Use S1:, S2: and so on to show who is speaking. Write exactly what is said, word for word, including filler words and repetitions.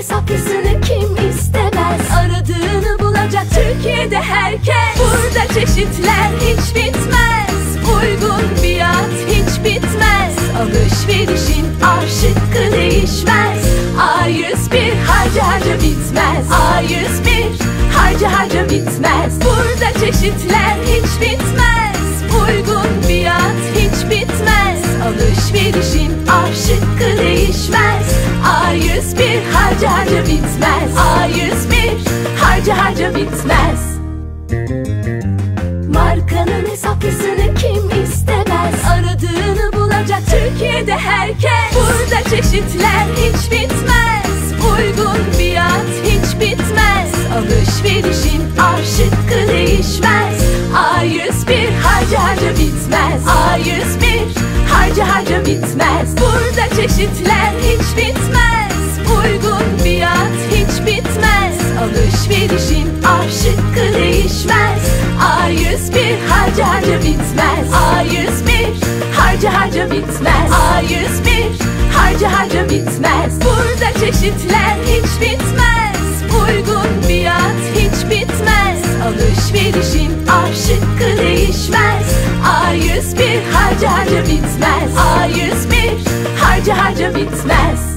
S1: hesaplısını kim istemez? Aradığını bulacak Türkiye'de herkes. Burada çeşitler hiç bitmez. Uygun fiyat hiç bitmez. Alışverişin A şıkkı değişmez. A yüz bir harca harca bitmez. A yüz bir harca harca bitmez. Burada çeşitler hiç bitmez. Uygun fiyat hiç bitmez. Alışverişin A şıkkı değişmez. A yüz bir harca harca bitmez. A yüz bir harca harca bitmez. Markanın hesaplısını kim istemez? Aradığını bulacak Türkiye'de herkes. Burada çeşitler hiç bitmez. Uygun fiyat hiç bitmez. Alışverişin A şıkkı değişmez. A yüz bir harca harca bitmez. A yüz bir harca harca bitmez. Burada çeşitler hiç bitmez. Uygun fiyat hiç bitmez. Alışverişin A şıkkı değişmez. A yüz bir harca harca bitmez. A yüz bir harca harca bitmez. A yüz bir harca harca bitmez. Burada çeşitler hiç bitmez. Uygun fiyat hiç bitmez. Alışverişin A şıkkı değişmez. A yüz bir harca harca bitmez. A yüz bir harca harca bitmez.